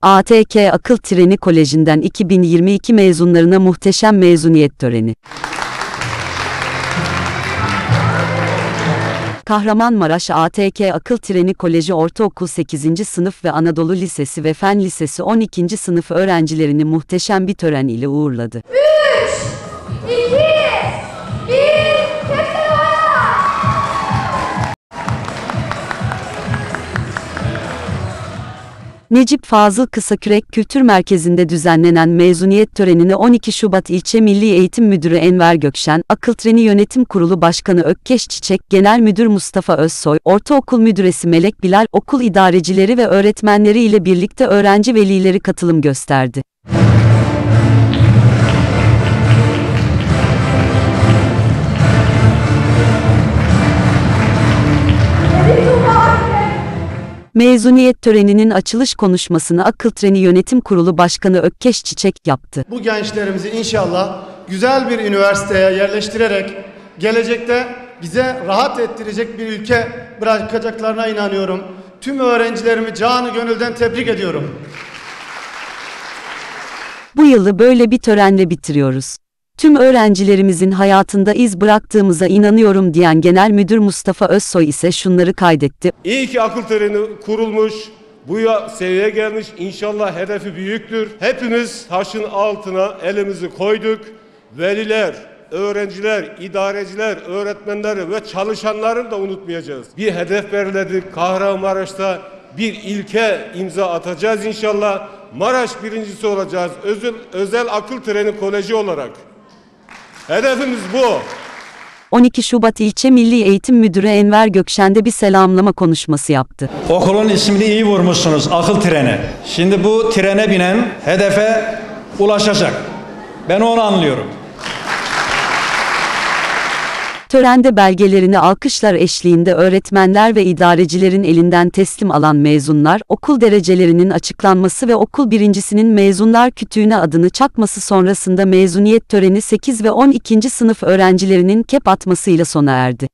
ATK Akıl Treni Koleji'nden 2022 mezunlarına muhteşem mezuniyet töreni. Kahramanmaraş ATK Akıl Treni Koleji Ortaokul 8. sınıf ve Anadolu Lisesi ve Fen Lisesi 12. sınıf öğrencilerini muhteşem bir tören ile uğurladı. 3, 2, 1, Necip Fazıl Kısakürek Kültür Merkezi'nde düzenlenen mezuniyet törenine 12 Şubat İlçe Milli Eğitim Müdürü Enver Gökşen, Akıl Treni Yönetim Kurulu Başkanı Ökkeş Çiçek, Genel Müdür Mustafa Özsoy, Ortaokul Müdüresi Melek Bilal, okul idarecileri ve öğretmenleri ile birlikte öğrenci velileri katılım gösterdi. Mezuniyet töreninin açılış konuşmasını Akıl Treni Yönetim Kurulu Başkanı Ökkeş Çiçek yaptı. Bu gençlerimizi inşallah güzel bir üniversiteye yerleştirerek gelecekte bize rahat ettirecek bir ülke bırakacaklarına inanıyorum. Tüm öğrencilerimi canı gönülden tebrik ediyorum. Bu yılı böyle bir törenle bitiriyoruz. Tüm öğrencilerimizin hayatında iz bıraktığımıza inanıyorum diyen Genel Müdür Mustafa Özsoy ise şunları kaydetti. İyi ki akıl treni kurulmuş, bu seviyeye gelmiş, inşallah hedefi büyüktür. Hepimiz taşın altına elimizi koyduk. Veliler, öğrenciler, idareciler, öğretmenleri ve çalışanları da unutmayacağız. Bir hedef belirledik. Kahramanmaraş'ta bir ilke imza atacağız inşallah. Maraş birincisi olacağız. Özel akıl treni koleji olarak. Hedefimiz bu. 12 Şubat İlçe Milli Eğitim Müdürü Enver Gökşen de bir selamlama konuşması yaptı. Okulun ismini iyi vurmuşsunuz, akıl treni. Şimdi bu trene binen hedefe ulaşacak. Ben onu anlıyorum. Törende belgelerini alkışlar eşliğinde öğretmenler ve idarecilerin elinden teslim alan mezunlar, okul derecelerinin açıklanması ve okul birincisinin mezunlar kütüğüne adını çakması sonrasında mezuniyet töreni 8 ve 12. sınıf öğrencilerinin kep atmasıyla sona erdi.